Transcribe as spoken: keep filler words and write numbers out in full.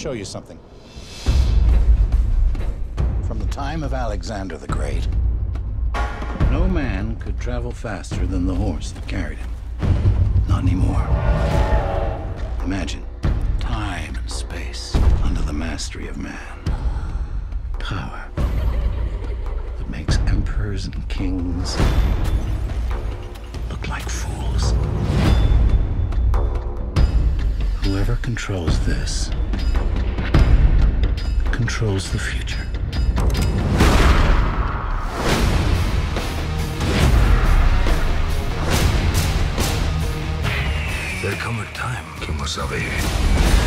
show you something. From the time of Alexander the Great, no man could travel faster than the horse that carried him. Not anymore. Imagine time and space under the mastery of man. Power that makes emperors and kings look like fools. Whoever controls this controls the future. There come a time que vous savez.